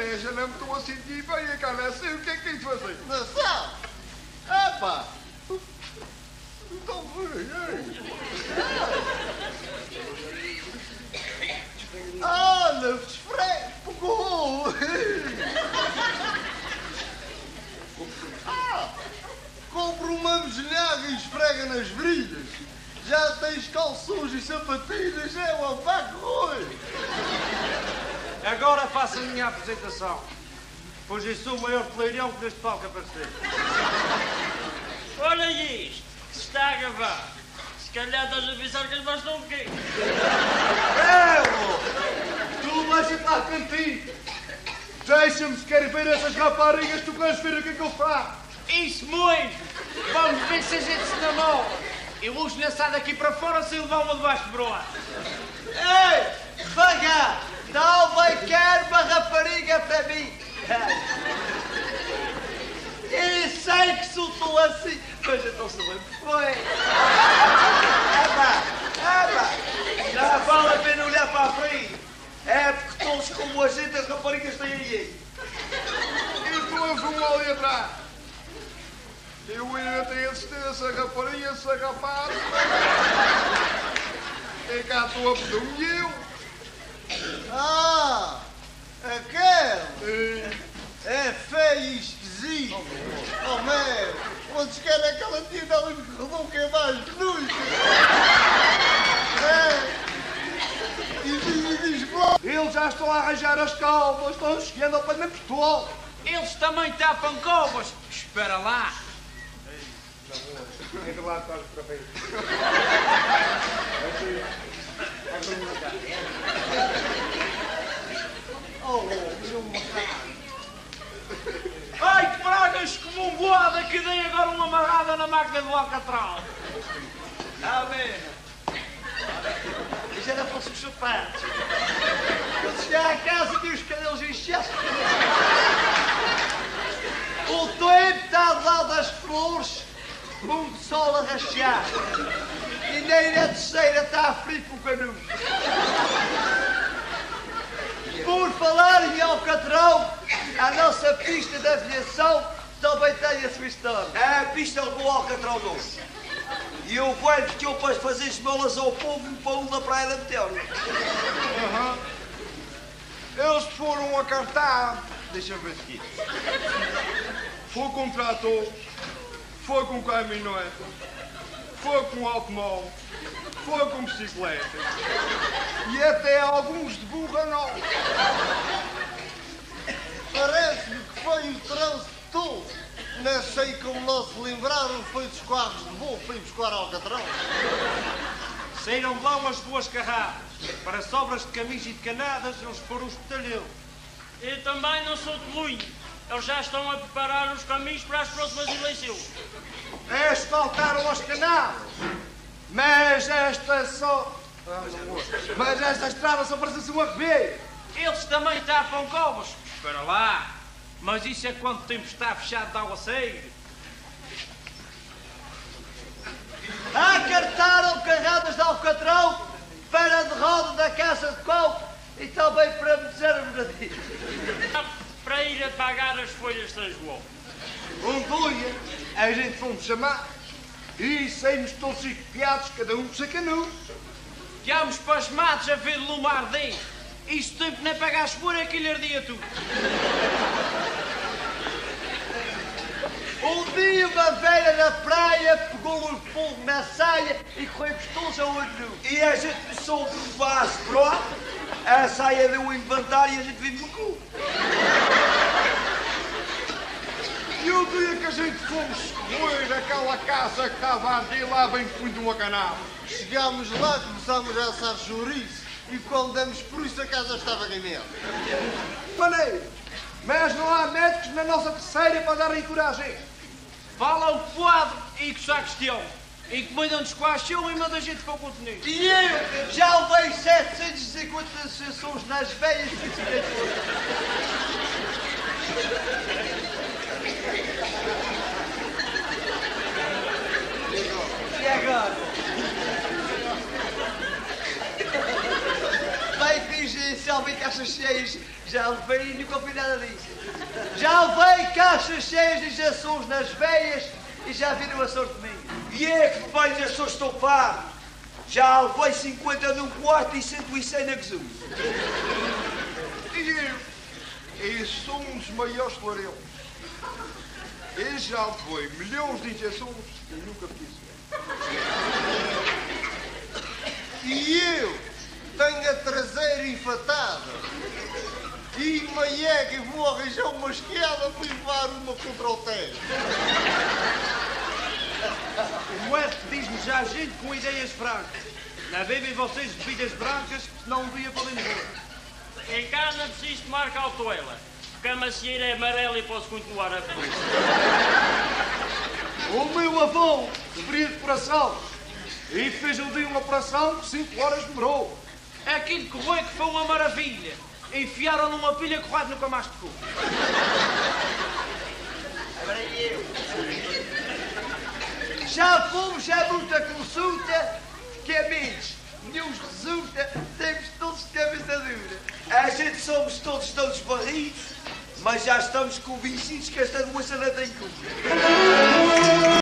até já não me estou a sentir bem, cá não sei o que é que tem de fazer. Não sabe? Epá! Então, olha, pegou! Compra uma meselhaga e esfrega nas virilhas. Já tens calções e sapatilhas, é o abaco Rui. Agora faço a minha apresentação, pois eu sou o maior peleirão que deste palco aparecer. Olha isto, que se está a gravar. Se calhar estás a pensar que as mãos estão aqui. Tu vais ir para cantinho. Deixa-me se quer ver essas raparigas, tu queres ver o que é que eu faço. Isso mesmo! Vamos ver se a gente se namora. Eu vou estilhaçar daqui para fora sem levar uma debaixo do broado. Ei, vaga! Não vai querer uma rapariga para mim. Eu sei que soltou assim, mas então se bem que foi. Já vale a pena olhar para a frente. É porque todos como a gente, as raparigas têm aí. E tu arrumou ali atrás. Eu ainda tenho a certeza, essa rapariga, essa rapaz. É cá estou a pedir um milhão. Ah, aquele. É feio e esquisito. Oh, meu, onde quer aquela tia ali no corredor que é mais bonita. E diz, Eles já estão a arranjar as calvas, estão chegando ao Parlamento Portugal. Eles também tapam covas. Espera lá. É de lá que estás para ver. Ai, que pragas como um boada que dei agora uma amarrada na máquina do Alcatraz. amém. E já não fosse os sapatos. Quando chegar a casa tem os cabelos inchados. O tempo está a dar das flores, muito sol a rachar. E nem na terceira está a frio para o canudo. Por falar em Alcatrão, a nossa pista de aviação também tem a sua história. É a pista do Alcatrão doce. E eu velho que eu para fazer esmolas ao povo para um da Praia da Meteora. Eles foram a cartar. Deixa eu ver aqui. Foi com trator, foi com caminhonete, foi com automóvel, foi com bicicleta e até alguns de burra nova. Parece-me que foi o trânsito todo. Não sei como não se lembraram, foi dos carros de voo para ir buscar Alcatrão. Saíram de lá umas boas carradas. Para sobras de camis e de canadas, eles foram os batalhão. Eu também não sou tolunho. Eles já estão a preparar os caminhos para as próximas eleições. Estes faltaram aos canadas, mas esta só... Mas esta estrada só parece um arrebento. Eles também tapam covas. Espera lá. Mas isso é quando o tempo está fechado de aguaceiro. Acartaram carradas de Alcatrão para a derrota da Casa de Coco e também para me dizer a verdade. Para ir a pagar as folhas de São João. Um dia, a gente fomos chamar e saímos todos espiados, cada um com seu canudo. Ficámos pasmados a ver lume arder. Isto tempo nem pagar as folhas que lhe ardia tudo. Um dia uma velha na praia pegou um fogo na saia e corremos todos ao olho nu. E a gente começou a levar-se pronto, a saia deu um inventário e a gente vive no cu. E o dia que a gente fomos escolher aquela casa que estava a arder lá bem fundo de uma canal. Chegámos lá, começámos a assar chouriço e quando demos por isso a casa estava queimada. Maneiro, mas não há médicos na nossa terceira para darem coragem. Fala o quadro e que a questão. Encomendam-nos quaixão e manda a gente para o continente. E eu já levei 750 sessões nas velhas bicicletas. E agora? Bem que se alguém caixas cheias, já já levei e nunca ouvi nada disso. Já levei caixas cheias de injeções nas veias e já viram a sorte minha. E é que bem já sou estofado. Já levei 50 num quarto e 100 na Gesús. E sou um dos maiores flarelos. Eu já levei milhões de injeções e nunca quis ver. E eu tenho a traseira enfatada. E maiega e vou arranjar uma esquerda para levar uma contra o teto. O Muerte diz-me já gente com ideias francas. Não bebem vocês bebidas brancas, senão um dia podem morrer. Em cá não preciso tomar cautela, porque a macieira é amarela e posso continuar a beber. O meu avô sofria de coração e fez um dia uma operação que 5 horas demorou. Aquilo que foi que foi uma maravilha. Enfiaram numa pilha que o rato nunca mais tocou. Agora eu. Já fomos a muita consulta, que a menos nenhum resulta, temos todos de cabeça dura. A gente somos todos barris, mas já estamos convencidos que esta doença não tem cura.